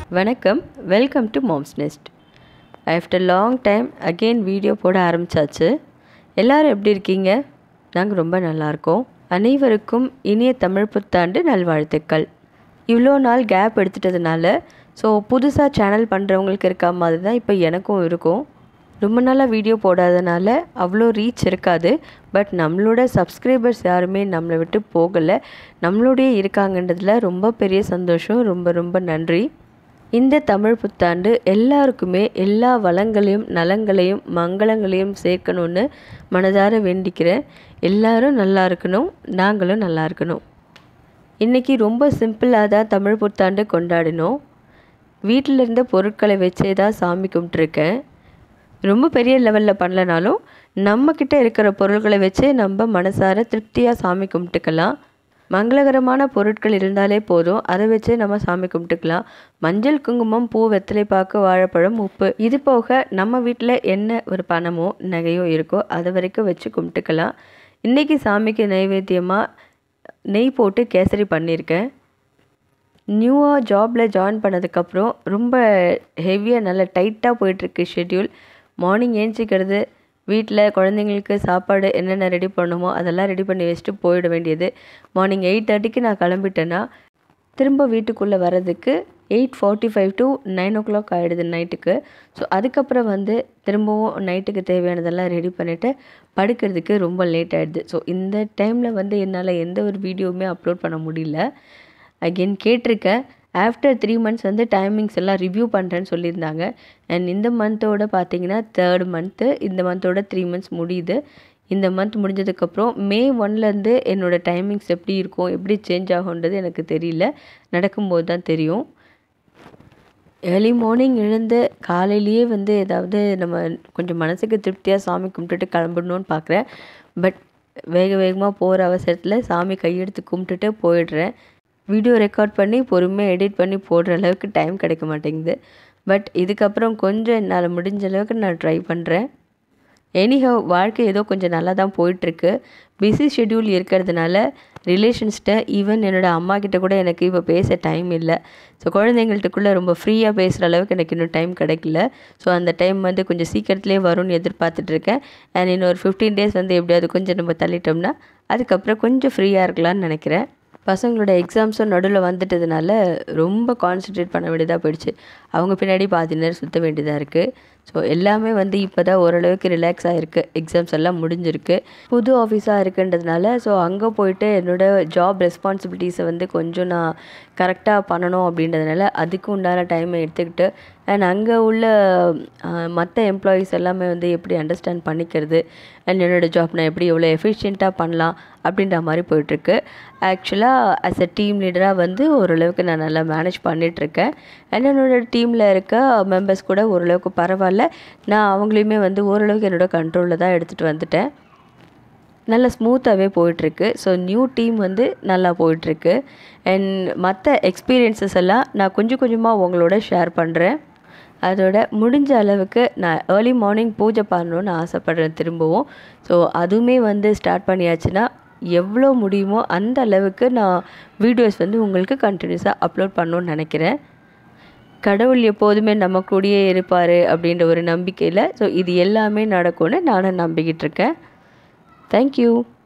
வணக்கம், welcome to moms nest. After long time again video போட ஆரம்பித்தாச்சு. எல்லோரும் எப்படி இருக்கீங்க? நாங்கள் ரொம்ப நல்லாயிருக்கோம். அனைவருக்கும் இனிய தமிழ் புத்தாண்டு நல்வாழ்த்துக்கள். இவ்வளோ நாள் கேப் எடுத்துட்டதுனால புதுசாக சேனல் பண்ணுறவங்களுக்கு இருக்க மாதிரி தான் இப்போ எனக்கும் இருக்கும். ரொம்ப நாளாக வீடியோ போடாதனால அவ்வளோ ரீச் இருக்காது. பட் நம்மளோட சப்ஸ்கிரைபர்ஸ் யாருமே நம்மளை விட்டு போகலை, நம்மளோடயே இருக்காங்கன்றதில் ரொம்ப பெரிய சந்தோஷம். ரொம்ப ரொம்ப நன்றி. இந்த தமிழ் புத்தாண்டு எல்லாருக்குமே எல்லா வளங்களையும் நலங்களையும் மங்களங்களையும் சேர்க்கணுன்னு மனதார வேண்டிக்கிறேன். எல்லாரும் நல்லா இருக்கணும், நாங்களும் நல்லா இருக்கணும். இன்றைக்கி ரொம்ப சிம்பிளாக தான் தமிழ் புத்தாண்டு கொண்டாடினோம். வீட்டில் இருந்த பொருட்களை வச்சே தான் சாமி கும்பிட்ருக்கேன். ரொம்ப பெரிய லெவலில் பண்ணலனாலும் நம்மக்கிட்ட இருக்கிற பொருட்களை வச்சே நம்ம மனசார திருப்தியாக சாமி கும்பிட்டுக்கலாம். மங்களகரமான பொருட்கள் இருந்தாலே போதும், அதை வச்சே நம்ம சாமி கும்பிட்டுக்கலாம். மஞ்சள், குங்குமம், பூ, வெத்தலை பாக்கு, வாழைப்பழம், உப்பு, இது போக நம்ம வீட்டில் என்ன ஒரு பணமோ நகையோ இருக்கோ அதை வரைக்கும் வச்சு கும்பிட்டுக்கலாம். இன்றைக்கி சாமிக்கு நைவேத்தியமாக நெய் போட்டு கேசரி பண்ணியிருக்கேன். நியூவாக ஜாபில் ஜாயின் பண்ணதுக்கப்புறம் ரொம்ப ஹெவியாக நல்லா டைட்டாக போயிட்டுருக்கு ஷெட்யூல். மார்னிங் ஏஞ்சிக்கிறது, வீட்டில் குழந்தைங்களுக்கு சாப்பாடு என்னென்ன ரெடி பண்ணணுமோ அதெல்லாம் ரெடி பண்ணி வச்சுட்டு போயிட வேண்டியது. மார்னிங் 8:30க்கு நான் கிளம்பிட்டேன்னா திரும்ப வீட்டுக்குள்ளே வர்றதுக்கு 8:45 to 9 o'clock ஆகிடுது நைட்டுக்கு. அதுக்கப்புறம் திரும்பவும் நைட்டுக்கு தேவையானதெல்லாம் ரெடி பண்ணிவிட்டு படுக்கிறதுக்கு ரொம்ப லேட் ஆகிடுது. இந்த டைமில் என்னால் எந்த ஒரு வீடியோவுமே அப்லோட் பண்ண முடியல. அகெயின் கேட்டிருக்கேன். ஆஃப்டர் 3 months டைமிங்ஸ் எல்லாம் ரிவ்யூ பண்ணுறேன்னு சொல்லியிருந்தாங்க. அண்ட் இந்த மந்தோட பார்த்தீங்கன்னா 3rd month, இந்த மந்தோட 3 months முடியுது. இந்த மந்த் முடிஞ்சதுக்கப்புறம் May 1லேருந்து என்னோடய டைமிங்ஸ் எப்படி இருக்கும், எப்படி சேஞ்ச் ஆகுன்றது எனக்கு தெரியல. நடக்கும்போது தான் தெரியும். ஏர்லி மார்னிங் எழுந்து காலையிலேயே ஏதாவது நம்ம கொஞ்சம் மனசுக்கு திருப்தியாக சாமி கும்பிட்டுட்டு கிளம்பிடணுன்னு பார்க்குறேன். பட் வேகமாக போகிற அவசரத்தில் சாமி கையெடுத்து கும்பிட்டுட்டு போயிடுறேன். வீடியோ ரெக்கார்ட் பண்ணி பொறுமையாக எடிட் பண்ணி போடுற அளவுக்கு டைம் கிடைக்க மாட்டேங்குது. பட் இதுக்கப்புறம் கொஞ்சம் என்னால் முடிஞ்ச அளவுக்கு நான் ட்ரை பண்ணுறேன். எனிஹவ் வாழ்க்கை ஏதோ கொஞ்சம் நல்லா தான் போயிட்டுருக்கு. பிஸி ஷெட்யூல் இருக்கிறதுனால ரிலேஷன்ஸ்கிட்ட ஈவன் என்னோடய அம்மா கிட்ட கூட எனக்கு இப்போ பேச டைம் இல்லை. குழந்தைங்கள்ட்டுக்குள்ளே ரொம்ப ஃப்ரீயாக பேசுகிற அளவுக்கு எனக்கு இன்னும் டைம் கிடைக்கல. அந்த டைம் கொஞ்சம் சீக்கிரத்துலேயே வரும்னு எதிர்பார்த்துட்ருக்கேன். அண்ட் இன்னொரு 15 days எப்படியாவது கொஞ்சம் நம்ம தள்ளிட்டோம்னா அதுக்கப்புறம் கொஞ்சம் ஃப்ரீயாக இருக்கலாம்னு நினைக்கிறேன். பசங்களோட எக்ஸாம்ஸும் நடுவில் வந்துட்டதுனால ரொம்ப கான்சன்ட்ரேட் பண்ண வேண்டியதாக போயிடுச்சு. அவங்க பின்னாடி பாதி நேரம் சுற்ற வேண்டியதாக இருக்குது. எல்லாமே இப்போ தான் ஓரளவுக்கு ரிலாக்ஸ் ஆகிருக்கு. எக்ஸாம்ஸ் எல்லாம் முடிஞ்சிருக்கு. புது ஆஃபீஸாக இருக்குன்றதுனால அங்கே போயிட்டு என்னோடய ஜாப் ரெஸ்பான்சிபிலிட்டிஸை கொஞ்சம் நான் கரெக்டாக பண்ணணும் அப்படின்றதுனால அதுக்கு உண்டான டைமை எடுத்துக்கிட்டு அண்ட் அங்கே உள்ள மற்ற எம்ப்ளாயீஸ் எல்லாமே எப்படி அண்டர்ஸ்டாண்ட் பண்ணிக்கிறது அண்ட் என்னோடய ஜாப் நான் எப்படி எவ்வளோ எஃபிஷியண்ட்டாக பண்ணலாம் அப்படின்ற மாதிரி போயிட்டுருக்கு. ஆக்சுவலாக ஆஸ் அ டீம் லீடராக ஓரளவுக்கு நான் நல்லா மேனேஜ் பண்ணிகிட்ருக்கேன். அண்ட் என்னோடய டீமில் இருக்க மெம்பர்ஸ் கூட ஓரளவுக்கு பரவாயில்ல. நான் அவங்களையுமே ஓரளவுக்கு என்னோடய கண்ட்ரோலில் தான் எடுத்துகிட்டு வந்துட்டேன். நல்லா ஸ்மூத்தாகவே போயிட்டுருக்கு. நியூ டீம் நல்லா போயிட்டுருக்கு. அண்ட் மற்ற எக்ஸ்பீரியன்ஸஸ் எல்லாம் நான் கொஞ்சம் கொஞ்சமாக உங்களோட ஷேர் பண்ணுறேன். அதோட முடிஞ்ச அளவுக்கு நான் ஏர்லி மார்னிங் பூஜை பண்ணணுன்னு ஆசைப்பட்றேன் திரும்பவும். அதுவுமே ஸ்டார்ட் பண்ணியாச்சுன்னா எவ்வளோ முடியுமோ அந்த அளவுக்கு நான் வீடியோஸ் உங்களுக்கு கண்டினியூஸாக அப்லோட் பண்ணணுன்னு நினைக்கிறேன். கடவுள் எப்போதுமே நம்ம கூடயே இருப்பார் அப்படின்ற ஒரு நம்பிக்கையில் இது எல்லாமே நடக்கும்னு நானும் நம்பிக்கிட்டு இருக்கேன். தேங்க்யூ.